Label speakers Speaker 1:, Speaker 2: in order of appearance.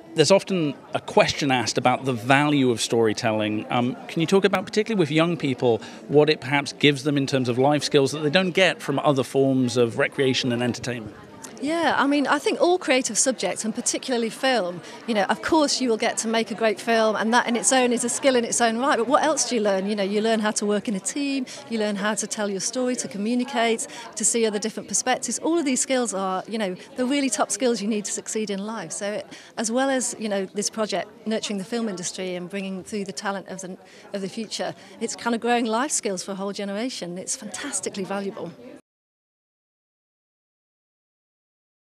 Speaker 1: There's often a question asked about the value of storytelling. Can you talk about, particularly with young people, what it perhaps gives them in terms of life skills that they don't get from other forms of recreation and entertainment?
Speaker 2: Yeah, I mean, I think all creative subjects, and particularly film, of course you will get to make a great film, and that in its own is a skill in its own right, but what else do you learn? You learn how to work in a team, you learn how to tell your story, to communicate, to see other different perspectives. All of these skills are, the really top skills you need to succeed in life. So as well as, this project, nurturing the film industry and bringing through the talent of the future, it's kind of growing life skills for a whole generation. It's fantastically valuable.